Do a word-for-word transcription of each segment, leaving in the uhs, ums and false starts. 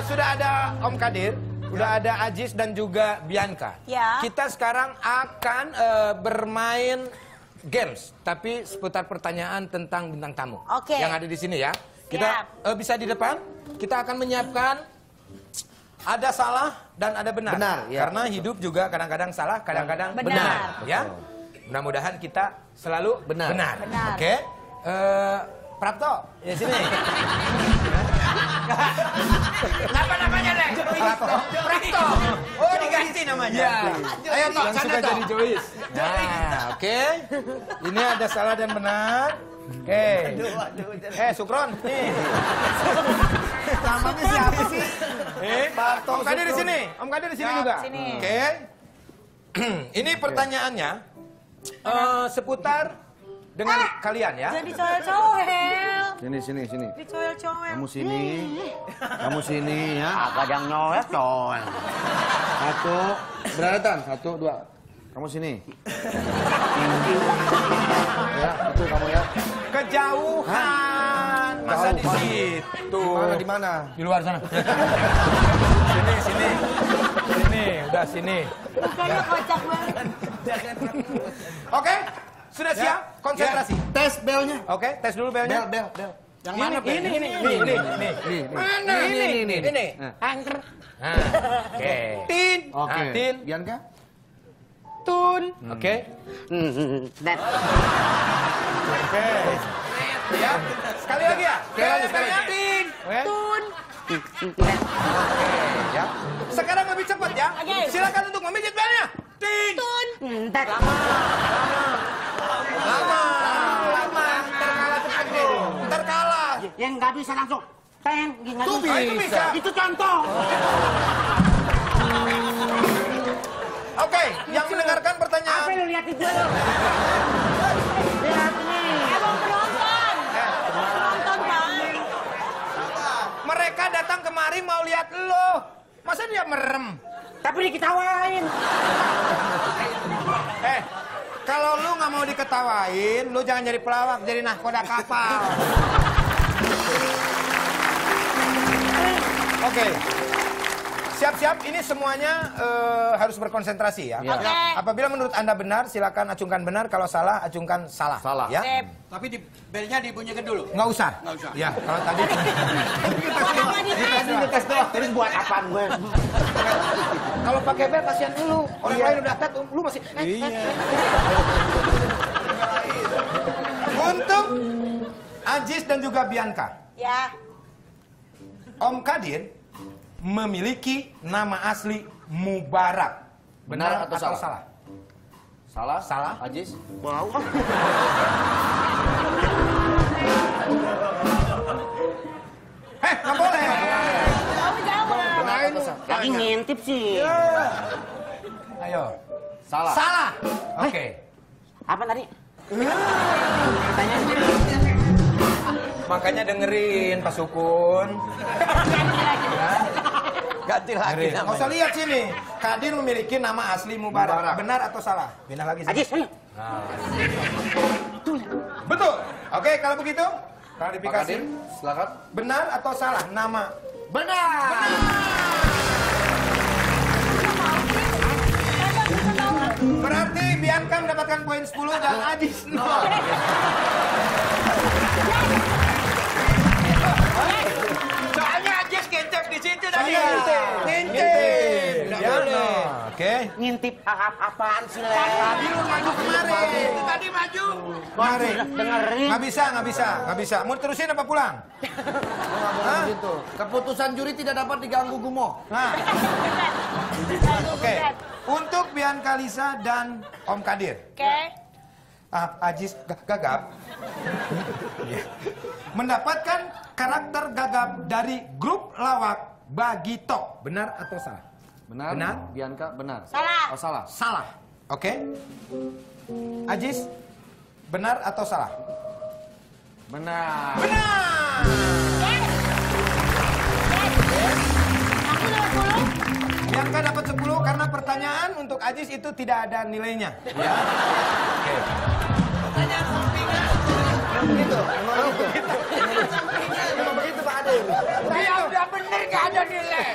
sudah ada Om Kadir, sudah ada Ajis dan juga Bianca. Ya. Kita sekarang akan uh, bermain games, tapi seputar pertanyaan tentang bintang tamu. Oke. Yang ada di sini ya. Kita uh, bisa di depan. Kita akan menyiapkan ada salah dan ada benar. Benar, ya. Karena hidup juga kadang-kadang salah, kadang-kadang benar. Benar. Ya. Mudah-mudahan kita selalu benar. benar. Benar. Oke. Uh, Prapto, ya sini. Apa namanya, Lek? Prapto. Prapto. Oh, diganti namanya. Ya. Ayo, Tok, Yang sana, suka Tok. jadi Joyce. Nah, oke. Ini ada salah dan benar. Oke. Eh, Sukron. Nih. Namanya siapa sih? Eh, Om Kadir di sini. Om Kadir di sini Ya, juga. sini. Oke. Ini pertanyaannya eh, seputar dengan kalian ya. Jadi coel-coel. Sini, sini, sini. Dicoel-coel. Kamu sini. Kamu sini ya. Apa yang noel, coel. Satu. Beratan. Satu, dua. Kamu sini. Ya, satu kamu ya. Kejauhan. Masa di Jauh. situ? Di mana, di mana? Di luar sana. Sini, sini. Sini, udah sini. Kayaknya kocak banget. Oke, sudah siap? Konsentrasi. Tes belnya. Oke, tes dulu belnya. Bel, bel, bel. Yang Ini, mana, ini, ini, ini, ini, ini. Nih, nih. Mana Ini, ini? ini, ini. Ini. Nah. Angker. Nah, oke. Tin. Oke. Nah, Tin. Bianca? Tun. Oke. Dat. Oke. Ya, sekali lagi ya. Sekali lagi, sekali lagi. Tin. Oke. Tun. Oke, ya. Sekarang lebih cepat ya. Oke. Silakan untuk memijit belnya. Tin. Tun. Dat. Lama. Lama. Terkalah cepat nih. Terkalah. Yang nggak bisa langsung. Ten. Nggak Tuh, bisa. itu bisa. Itu contoh. Oke, yang mendengarkan pertanyaan. Apa lu lihat itu lu? Lihat nih. Emang penonton. Penonton kan. Mereka datang kemari mau lihat lo. Masa dia merem? Tapi diketawain. Eh, kalau lu nggak mau diketawain, lu jangan jadi pelawak, jadi nahkoda kapal. Oke. Siap-siap, ini semuanya eh, harus berkonsentrasi ya. Oke. Apabila menurut Anda benar, silakan acungkan benar. Kalau salah, acungkan salah. Salah. Ya? Sip. Tapi di belnya dibunyikan dulu. Nggak usah. Nggak usah. Ya, kalau tadi. Kenapa dites? Tes doang. Terus buat apaan gue? Kalau pakai bel kasihan lu. Orang lain udah tet, lu masih. Iya. Untuk Ajis dan juga Bianca, Ya. Om Kadir memiliki nama asli Mubarak. Benar, atau, salah? salah? Salah? Salah. Ajis? Bau. Heh, nggak boleh. Kamu jawab. Benar atau salah? Lagi ngintip sih. Ayo. Salah. Salah. Oke. Apa tadi? Makanya dengerin Pak Sukun. Ganti lagi Dengerin. Nggak namanya. usah lihat sini. Kadir memiliki nama asli Mubarak. Mubarak. Benar atau salah? Benar lagi. sini. Ajis, ayo. Betul. Oke, kalau begitu, Pak klarifikasi. Kadir, silakan. Benar atau salah nama? Benar. Berarti Bianca mendapatkan poin sepuluh dan Ajis nol. Soalnya Ajis ngintip di situ tadi. Ngintip. Nggak Ya, boleh. no. Oke. Ngintip apaan sih, Le? Tadi lu maju kemarin. Itu tadi maju. Kemarin. Dengerin. Nggak bisa, nggak bisa, nggak bisa. Mau terusin apa pulang? Hah? Gitu. Keputusan juri tidak dapat diganggu gumoh. Nah. Oke. Untuk Bianca Lisa dan Om Kadir. Oke. Ah, Ajis Ga- Gagap. Iya. Mendapatkan karakter gagap dari grup lawak Bagito. Benar atau salah? Benar? Benar. Bianca, benar. Salah. Oh, salah. Salah. Oke. Ajis, benar atau salah? Benar. Benar. Aku dapat sepuluh. Bianca dapat sepuluh karena pertanyaan untuk Ajis itu tidak ada nilainya. Ya. Oke. Begitu. Emang begitu. Emang begitu Pak Adil. Saya udah bener gak ada nilai.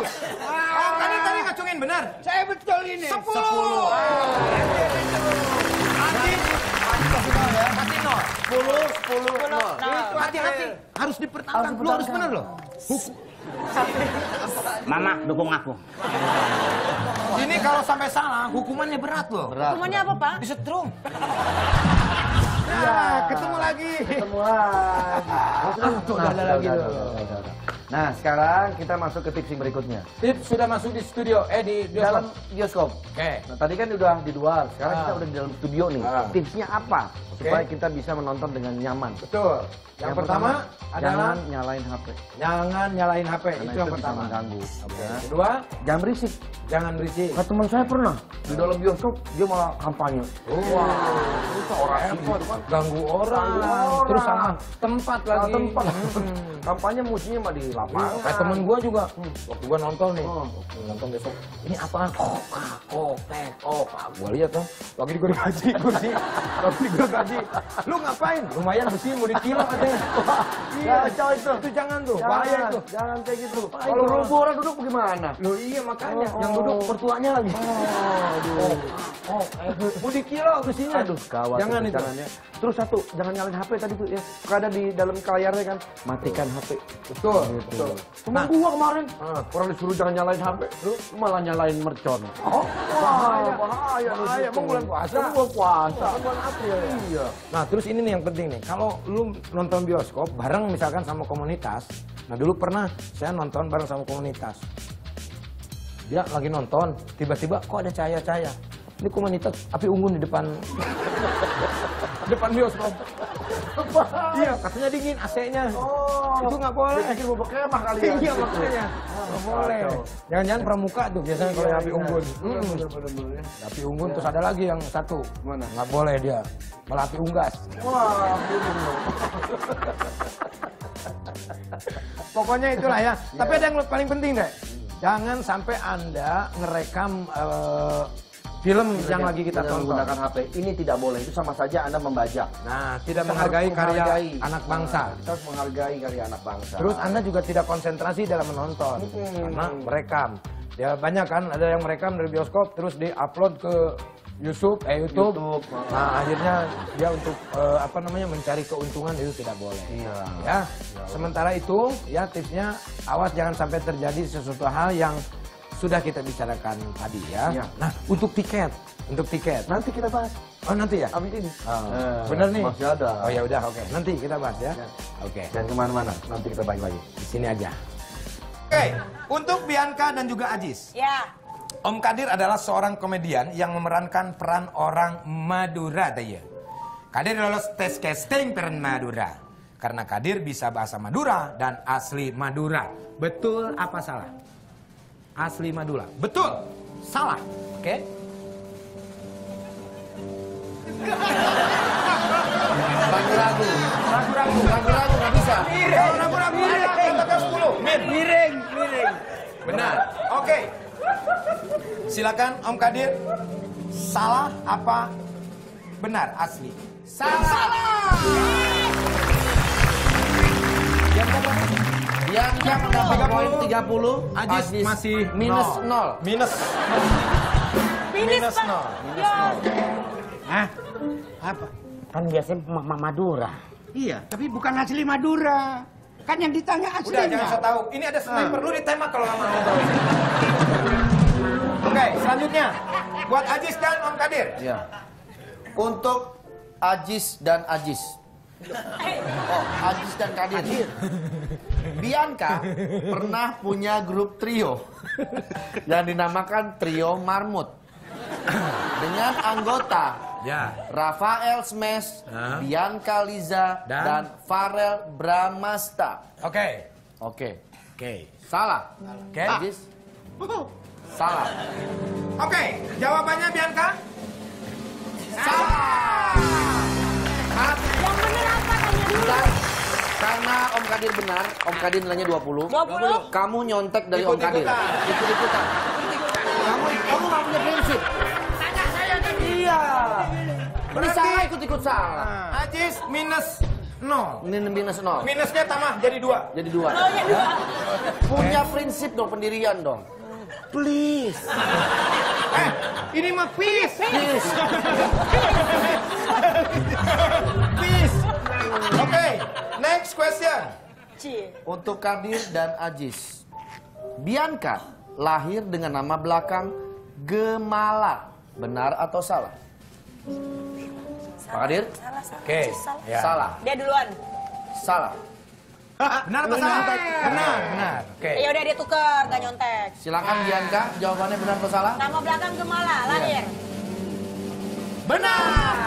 Om Kadir tadi ngacungin benar. Saya betul ini. Sepuluh. Ajis. Kasih nol. Sepuluh, sepuluh, nol. Hati-hati. Harus dipertahankan. Lu harus benar loh. Mama dukung aku. Ini kalau sampai salah, hukumannya berat loh. Berat. Hukumannya apa, Pak? Disetrum. Nah, ketemu lagi. Ketemu lagi. Tuh, udah ada lagi tuh. Nah, sekarang kita masuk ke tips yang berikutnya. Tips sudah masuk di studio, eh di Dalam bioskop. Oke. Nah, tadi kan udah di luar, sekarang Ah. kita udah di dalam studio nih. Ah. Tipsnya apa? Supaya kita bisa menonton dengan nyaman. Betul. Yang, pertama, adalah jangan nyalain H P. jangan nyalain H P. Karena itu yang bisa pertama. mengganggu. Oke. Ya. Kedua, Jangan berisik. jangan berisik. Nah, teman saya pernah di dalam bioskop dia malah kampanye. Wah, itu orang repot, ganggu orang, Ganggu orang. terus sama tempat Salah lagi. tempat. Hmm. Kampanye musuhnya mah di lapangan. Kayak temen gua juga, waktu gua nonton nih, Oh. waktu nonton besok, ini apaan? Koka, kopek, koka. Gua lihat tuh, lagi gua digaji kursi, lagi gua gaji. Lu ngapain? Lumayan besi mau dikilo katanya. Iya, Kacau itu. itu jangan tuh, Jangan, bahaya itu. Jangan kayak gitu. Bahaya Kalau itu. rubuh orang duduk bagaimana? Loh iya makanya, Oh, yang oh. duduk mertuanya lagi. Oh, aduh. Oh, eh, mau dikilo besinya. Aduh, gawat. Jangan itu. Jangan ya. Terus satu, jangan nyalain H P tadi tuh ya. Suka ada di dalam layarnya kan, matikan H P. Betul, Gitu. betul. Temen gua kemarin, orang disuruh jangan nyalain H P, lu malah nyalain mercon. Oh, Bahaya, bahaya. Bahaya, emang bulan puasa? Emang bulan puasa. Bulan April. Iya. Nah, terus ini nih yang penting nih. Kalau lu nonton bioskop bareng misalkan sama komunitas. Nah, dulu pernah saya nonton bareng sama komunitas. Dia lagi nonton, tiba-tiba kok ada cahaya-cahaya. Ini komunitas api unggun di depan depan bioskop. Iya, katanya dingin A C-nya. Oh, Itu nggak boleh. Dia pikir mau kemah kali ya. Iya, makanya. Nggak boleh. Jangan-jangan pramuka tuh biasanya kalau yang api unggun. Mm. Bener-bener. Api unggun terus ada lagi yang satu. Mana? Nggak boleh dia. Malah api unggas. Wah, bingung dong. Pokoknya itulah ya. Tapi ada yang paling penting deh. Jangan sampai Anda ngerekam eh, film yang lagi kita Dengan tonton. menggunakan H P ini tidak boleh. Itu sama saja Anda membajak. Nah, tidak Kita menghargai harus karya menghargai. anak bangsa. Nah, kita harus menghargai karya anak bangsa. Terus Anda juga tidak konsentrasi dalam menonton. Karena merekam. Ya banyak kan, ada yang merekam dari bioskop terus di-upload ke YouTube, eh YouTube. YouTube. Nah, akhirnya dia untuk eh, apa namanya mencari keuntungan itu tidak boleh. Iya. Ya. Sementara itu, ya tipsnya awas jangan sampai terjadi sesuatu hal yang sudah kita bicarakan tadi ya. Iya. Nah, untuk tiket, untuk tiket. Nanti kita bahas. Oh, nanti ya? Abis ini. Oh, Eh, bener nih. Masih ada. Oh ya udah, oke. Nanti kita bahas ya. Ya. Oke. Dan kemana-mana. Nanti kita balik lagi. Di sini aja. Oke, untuk Bianca dan juga Ajis. Ya. Om Kadir adalah seorang komedian yang memerankan peran orang Madura tadi. Kadir lolos tes casting peran Madura. Karena Kadir bisa bahasa Madura dan asli Madura. Betul apa salah? Asli Madura. Betul. Salah. Oke. Ragu-ragu. Ragu-ragu. Ragu-ragu nggak bisa. Kalau ragu-ragu ada kata sepuluh. Min. Miring, miring. Benar. Oke. Silakan Om Kadir. Salah apa benar asli? Salah. Bianca mendapat poin tiga puluh. Ajis masih minus nol. nol. Minus. Minus, Minus Pak. nol. Ya. Hah? Apa? Kan biasanya Mama Madura. Iya, tapi bukan asli Madura. Kan yang ditanya Udah aslinya. jangan so tahu. Ini ada sniper lu ditembak kalau lama ngobrol. Oke, selanjutnya buat Ajis dan Om Kadir. Ya. Untuk Ajis dan Ajis. Oh, Ajis dan Kadir. Bianca pernah punya grup trio yang dinamakan Trio Marmut dengan anggota Ya. Rafael Smash, Hah? Bianca Liza, Dan? dan, Farel Bramasta. Oke. Oke, Oke. salah. Oke. Ajis, salah. Oke, jawabannya Bianca? Salah. Maaf. Yang bener apa tanya dulu? Bentar. Karena Om Kadir benar, Om Kadir nilainya dua puluh. dua puluh? Kamu nyontek dari Om Kadir. Ikut-ikutan. Ikut-ikutan. Kamu kamu nggak punya prinsip. Iya. Ini Berarti- salah ikut-ikut salah. Ajis minus nol. Ini minus nol. Minusnya tambah jadi dua. Jadi dua. Nolnya dua. Punya prinsip dong, pendirian dong. Please. Eh, ini mah peace. Please. Peace. Oke, next question. Cie. Untuk Kadir dan Ajis. Bianca lahir dengan nama belakang Gemala. Benar atau salah? Pak Kadir? Salah, salah. Oke. Salah. Ya. Salah. Dia duluan. Salah. Benar apa salah? Benar, benar. Oke. Ya udah dia tuker, gak nyontek. Silakan Bianca, jawabannya benar atau salah? Nama belakang Gemala, lahir. Benar.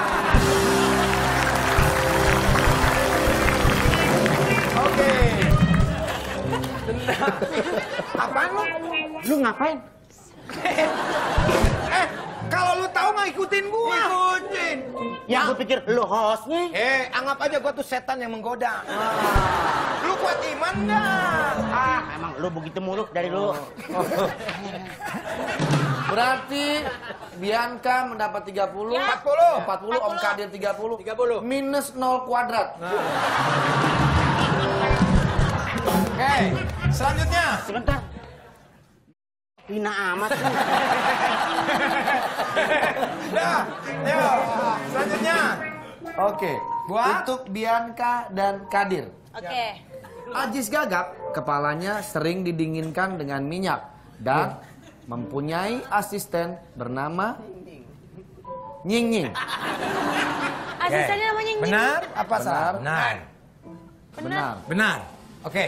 Oke. Benar. Apaan lu? Lu ngapain? Eh, kalau lu tahu nggak ikutin gua. Ikutin. Ya, gue pikir lu hostnya. Eh, anggap aja gua tuh setan yang menggoda. Lu kuat iman nggak? Ah, emang lu begitu mulu dari dulu. Berarti Bianca mendapat tiga puluh. Ya. empat puluh. empat puluh, Om Kadir tiga puluh. tiga puluh. Minus nol kuadrat. Oke, selanjutnya. Sebentar. Hina amat. Dah, yuk. Selanjutnya. Oke. Buat? Untuk Bianca dan Kadir. Oke. Ajis Gagap, kepalanya sering didinginkan dengan minyak dan mempunyai asisten bernama Nying Nying. Asistennya namanya Nying. Benar apa salah? Benar. Benar. Benar. Benar. Oke.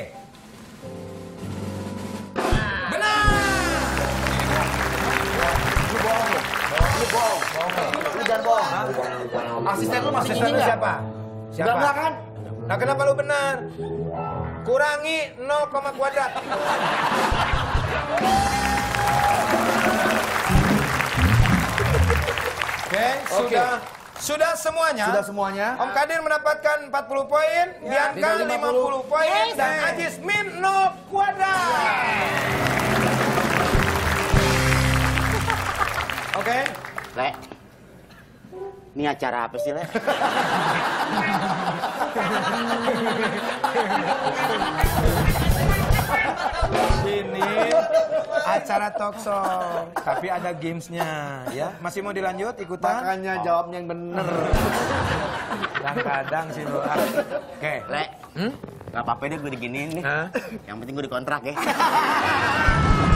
Benar. Lu bohong lu. Lu bohong. Lu jangan bohong. Asisten lu masih Asisten Nying lu Nying siapa? Siapa? Enggak, enggak kan? Nah, kenapa lu benar? Kurangi nol koma kuadrat. Oke, sudah sudah semuanya. Sudah semuanya. Om Kadir mendapatkan empat puluh poin, Bianca Tinggal lima puluh poin, Yes. dan Ajis min nol kuadrat. Oke. Le. Ini acara apa sih, Le? Ini acara talk show, tapi ada gamesnya, ya. Masih mau dilanjut ikutan? Makanya jawabnya yang bener. Kadang-kadang sih lu. Oke. Le. Hmm? Gak apa-apa deh gue diginiin nih. Hah? Yang penting gue dikontrak ya.